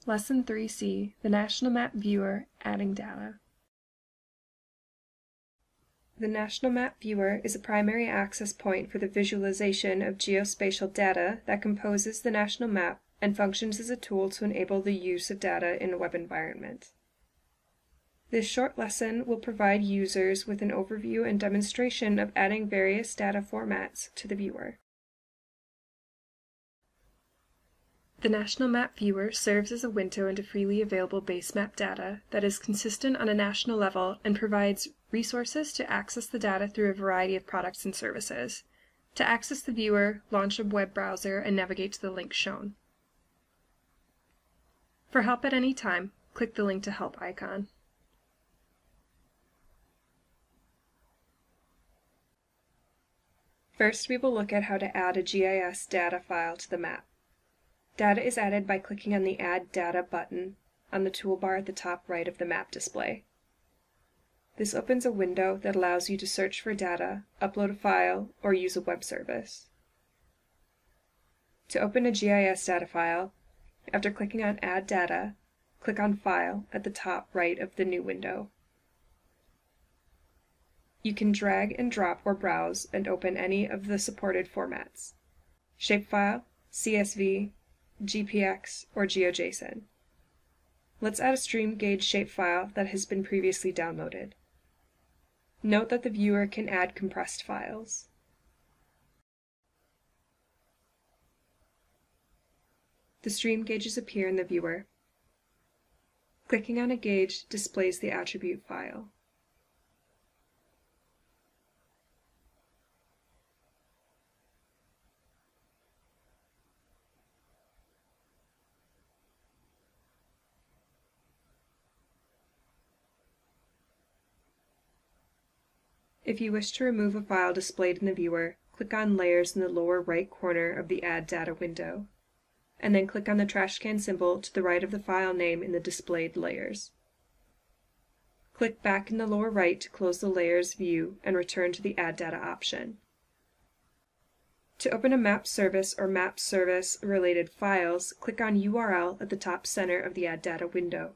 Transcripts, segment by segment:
Lesson 3C, the National Map Viewer, Adding Data. The National Map Viewer is a primary access point for the visualization of geospatial data that composes the national map and functions as a tool to enable the use of data in a web environment. This short lesson will provide users with an overview and demonstration of adding various data formats to the viewer. The National Map Viewer serves as a window into freely available base map data that is consistent on a national level and provides resources to access the data through a variety of products and services. To access the viewer, launch a web browser and navigate to the link shown. For help at any time, click the Link to Help icon. First, we will look at how to add a GIS data file to the map. Data is added by clicking on the Add Data button on the toolbar at the top right of the map display. This opens a window that allows you to search for data, upload a file, or use a web service. To open a GIS data file, after clicking on Add Data, click on File at the top right of the new window. You can drag and drop or browse and open any of the supported formats: shapefile, CSV, GPX, or GeoJSON. Let's add a stream gauge shapefile that has been previously downloaded. Note that the viewer can add compressed files. The stream gauges appear in the viewer. Clicking on a gauge displays the attribute file. If you wish to remove a file displayed in the viewer, click on Layers in the lower right corner of the Add Data window, and then click on the trash can symbol to the right of the file name in the displayed layers. Click back in the lower right to close the Layers view and return to the Add Data option. To open a map service or map service related files, click on URL at the top center of the Add Data window.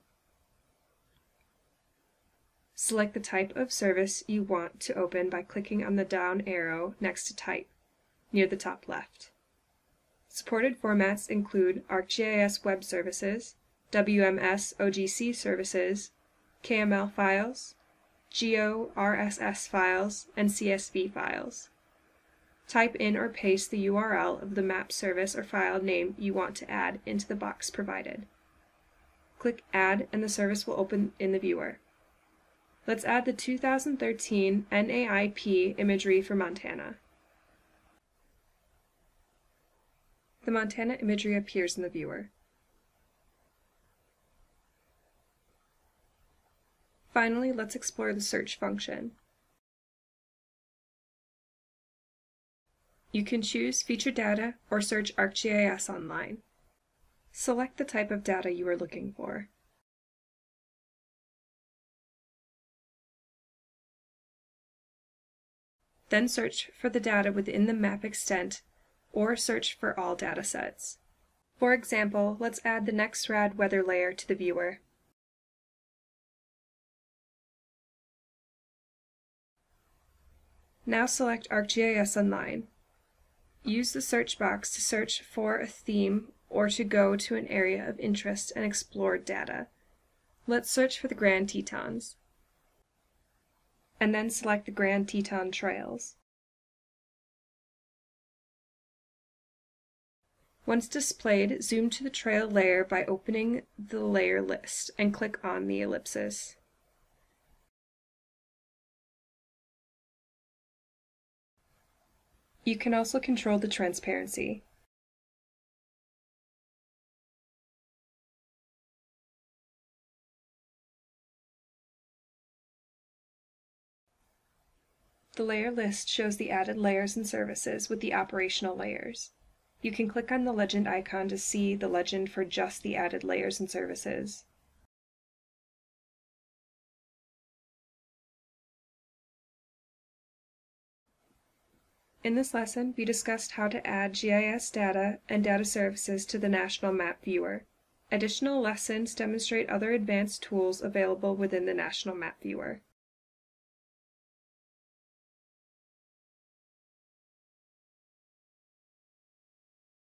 Select the type of service you want to open by clicking on the down arrow next to Type, near the top left. Supported formats include ArcGIS Web Services, WMS OGC Services, KML files, GeoRSS files, and CSV files. Type in or paste the URL of the map service or file name you want to add into the box provided. Click Add and the service will open in the viewer. Let's add the 2013 NAIP imagery for Montana. The Montana imagery appears in the viewer. Finally, let's explore the search function. You can choose Feature Data or search ArcGIS online. Select the type of data you are looking for. Then search for the data within the map extent, or search for all datasets. For example, let's add the NextRad weather layer to the viewer. Now select ArcGIS Online. Use the search box to search for a theme or to go to an area of interest and explore data. Let's search for the Grand Tetons, and then select the Grand Teton Trails. Once displayed, zoom to the trail layer by opening the layer list and click on the ellipsis. You can also control the transparency. The layer list shows the added layers and services with the operational layers. You can click on the legend icon to see the legend for just the added layers and services. In this lesson, we discussed how to add GIS data and data services to the National Map Viewer. Additional lessons demonstrate other advanced tools available within the National Map Viewer.